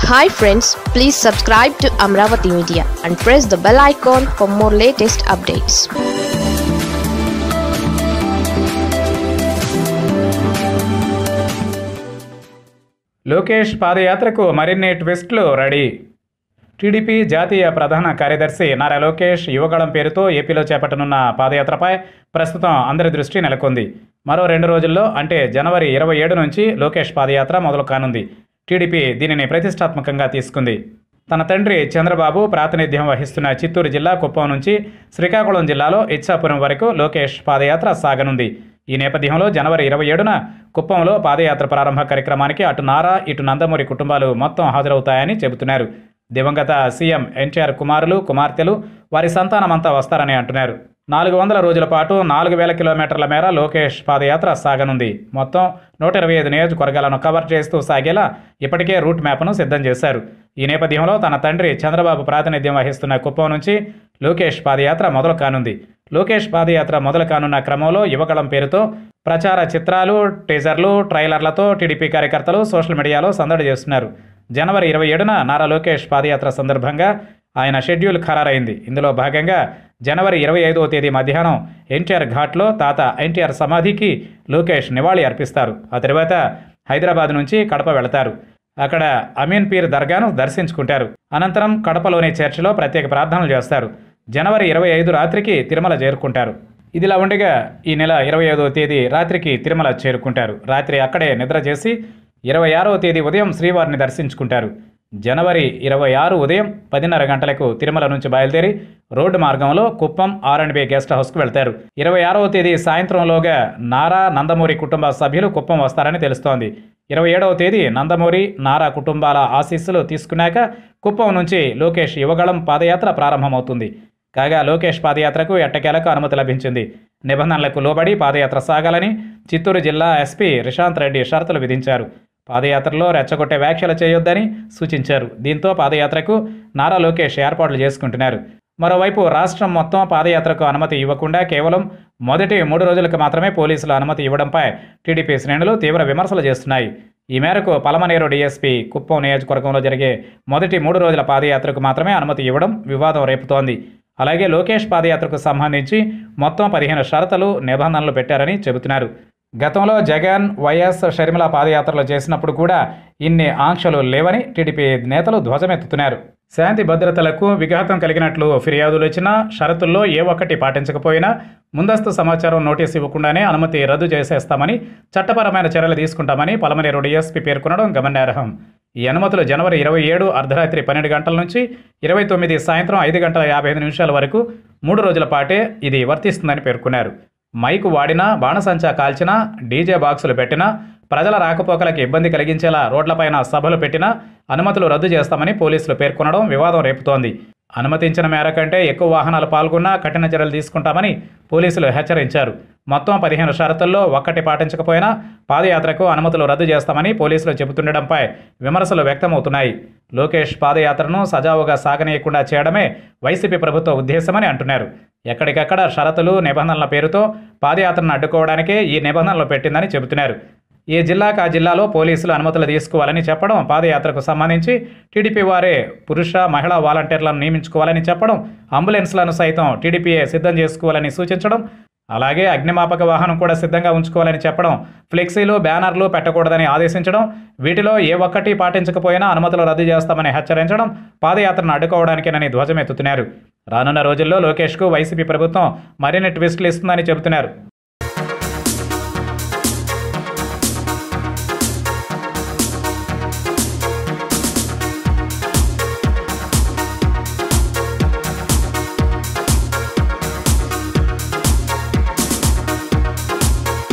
Hi friends, please subscribe to Amaravathi Media and press the bell icon for more latest updates. Lokesh పాదయాత్రకు మరిన్ని ట్విస్టులు ready. TDP జాతీయ ప్రధాన కార్యదర్శి నారా లోకేష్ యువగళం పేరుతో ఏపీలో చేపట్టనున్న పాదయాత్రపై ప్రస్తుతం అందరి దృష్టి నెలకొంది. మరో 2 రోజుల్లో అంటే జనవరి 27 నుంచి లోకేష్ పాదయాత్ర మొదలు కానుంది. టీడీపీ దీనిని ప్రతిష్టాత్మకంగా తీసుకుంది. తన తండ్రి చంద్రబాబు ప్రాతినిధ్యం వహిస్తున్న చిత్తూరు జిల్లా కుప్పం నుంచి శ్రీకాకుళం జిల్లాలో ఇచ్చాపురం వరకు లోకేష్ పాదయాత్ర సాగనుంది. ఈ నేపథ్యంలో జనవరి 27న కుప్పంలో పాదయాత్ర ప్రారంభ కార్యక్రమానికి అటు నారా ఇటు నందమూరి కుటుంబాలు మొత్తం హాజరవుతాయని చెబుతున్నారు. దివంగత సీఎం ఎన్టీఆర్ కుమారులు కుమార్తెలు వారి సంతానమంతా వస్తారని అంటున్నారు. 400 రోజుల పాటు 4000 కిలోమీటర్ల మేర లోకేష్ పాదయాత్ర సాగనుంది. మొత్తం 125 నియోజకవర్గాలను కవర్ చేస్తూ సాగేలా ఇప్పటికే రూట్ మ్యాప్ను సిద్ధం చేశారు. ఈ నేపథ్యంలో తన తండ్రి చంద్రబాబు ప్రాతినిధ్యం వహిస్తున్న కుప్పం నుంచి లోకేష్ పాదయాత్ర మొదలు కానుంది. లోకేష్ పాదయాత్ర మొదలు కానున్న క్రమంలో యువగళం పేరుతో ప్రచార చిత్రాలు, టీజర్లు, ట్రైలర్లతో టీడీపీ కార్యకర్తలు సోషల్ మీడియాలో సందడి చేస్తున్నారు. జనవరి 27న నారా లోకేష్ పాదయాత్ర సందర్భంగా ఆయన షెడ్యూల్ ఖరారైంది. ఇందులో భాగంగా జనవరి 25వ తేదీ మధ్యాహ్నం ఎన్టీఆర్ ఘాట్లో తాత ఎన్టీఆర్ సమాధికి లోకేష్ నివాళి అర్పిస్తారు. ఆ తర్వాత హైదరాబాద్ నుంచి కడప వెళతారు. అక్కడ అమీన్ పీర్ దర్గాను దర్శించుకుంటారు. అనంతరం కడపలోని చర్చిలో ప్రత్యేక ప్రార్థనలు చేస్తారు. జనవరి 25 రాత్రికి తిరుమల చేరుకుంటారు. ఇదిలా ఉండగా ఈ నెల 25వ తేదీ రాత్రికి తిరుమల చేరుకుంటారు. రాత్రి అక్కడే నిద్ర చేసి 26వ తేదీ ఉదయం శ్రీవారిని దర్శించుకుంటారు. జనవరి 26 ఉదయం 10:30 గంటలకు తిరుమల నుంచి బయలుదేరి రోడ్డు మార్గంలో కుప్పం R&B గెస్ట్ హౌస్కు వెళ్తారు. 26వ తేదీ సాయంత్రంలోగా నారా నందమూరి కుటుంబ సభ్యులు కుప్పం వస్తారని తెలుస్తోంది. 27వ తేదీ నందమూరి నారా కుటుంబాల ఆశీస్సులు తీసుకున్నాక కుప్పం నుంచి లోకేష్ యువగళం పాదయాత్ర ప్రారంభమవుతుంది. కాగా లోకేష్ పాదయాత్రకు ఎట్టకేలకు అనుమతి లభించింది. నిబంధనలకు లోబడి పాదయాత్ర సాగాలని చిత్తూరు జిల్లా ఎస్పీ రిషాంత్ రెడ్డి షరతులు విధించారు. పాదయాత్రలో రెచ్చగొట్టే వ్యాఖ్యలు చేయొద్దని సూచించారు. దీంతో పాదయాత్రకు నారా లోకేష్ ఏర్పాట్లు చేసుకుంటున్నారు. మరోవైపు రాష్ట్రం మొత్తం పాదయాత్రకు అనుమతి ఇవ్వకుండా కేవలం మొదటి 3 రోజులకు మాత్రమే పోలీసులు అనుమతి ఇవ్వడంపై టీడీపీ శ్రేణులు తీవ్ర విమర్శలు చేస్తున్నాయి. ఈ మేరకు పలమనేరు డీఎస్పీ కుప్పం నియోజకవర్గంలో జరిగే మొదటి 3 రోజుల పాదయాత్రకు మాత్రమే అనుమతి ఇవ్వడం వివాదం రేపుతోంది. అలాగే లోకేష్ పాదయాత్రకు సంబంధించి మొత్తం 15 షరతులు, నిబంధనలు పెట్టారని చెబుతున్నారు. గతంలో జగన్, వైఎస్, షర్మిల పాదయాత్రలు చేసినప్పుడు కూడా ఇన్ని ఆంక్షలు లేవని టీడీపీ నేతలు ధ్వజమెత్తుతున్నారు. శాంతి భద్రతలకు విఘాతం కలిగినట్లు ఫిర్యాదులు వచ్చినా షరతుల్లో ఏ ఒక్కటి పాటించకపోయినా ముందస్తు సమాచారం నోటీసు ఇవ్వకుండానే అనుమతి రద్దు చేసేస్తామని, చట్టపరమైన చర్యలు తీసుకుంటామని పలమనేరు డీఎస్పీ పేర్కొనడం గమనార్హం. ఈ అనుమతులు జనవరి 27 అర్ధరాత్రి 12 గంటల నుంచి 29 సాయంత్రం 5 గంటల 55 నిమిషాల వరకు 3 రోజుల పాటే ఇది వర్తిస్తుందని పేర్కొన్నారు. మైకు వాడినా, బాణసంచా కాల్చినా, డీజే బాక్సులు పెట్టినా, ప్రజల రాకపోకలకు ఇబ్బంది కలిగించేలా రోడ్లపైన సభలు పెట్టినా అనుమతులు రద్దు చేస్తామని పోలీసులు పేర్కొనడం వివాదం రేపుతోంది. అనుమతించిన మేర కంటే ఎక్కువ వాహనాలు పాల్గొన్నా కఠిన చర్యలు తీసుకుంటామని పోలీసులు హెచ్చరించారు. మొత్తం 15 షరతుల్లో ఒక్కటి పాటించకపోయినా పాదయాత్రకు అనుమతులు రద్దు చేస్తామని పోలీసులు చెబుతుండడంపై విమర్శలు వ్యక్తమవుతున్నాయి. లోకేష్ పాదయాత్రను సజావుగా సాగనీయకుండా చేయడమే వైసీపీ ప్రభుత్వ ఉద్దేశమని అంటున్నారు. ఎక్కడికక్కడ షరతులు, నిబంధనల పేరుతో పాదయాత్రను అడ్డుకోవడానికే ఈ నిబంధనలు పెట్టిందని చెబుతున్నారు. ఏ జిల్లాకు ఆ జిల్లాలో పోలీసులు అనుమతులు తీసుకోవాలని చెప్పడం, పాదయాత్రకు సంబంధించి టీడీపీ వారే పురుష, మహిళా వాలంటీర్లను నియమించుకోవాలని చెప్పడం, అంబులెన్స్లను సైతం టీడీపీయే సిద్ధం చేసుకోవాలని సూచించడం, అలాగే అగ్నిమాపక వాహనం కూడా సిద్ధంగా ఉంచుకోవాలని చెప్పడం, ఫ్లెక్సీలు, బ్యానర్లు పెట్టకూడదని ఆదేశించడం, వీటిలో ఏ ఒక్కటి పాటించకపోయినా అనుమతులు రద్దు చేస్తామని హెచ్చరించడం పాదయాత్రను అడ్డుకోవడానికేనని ధ్వజమెత్తుతున్నారు. రానున్న రోజుల్లో లోకేష్కు వైసీపీ ప్రభుత్వం మరిన్ని ట్విస్టులు ఇస్తుందని చెబుతున్నారు.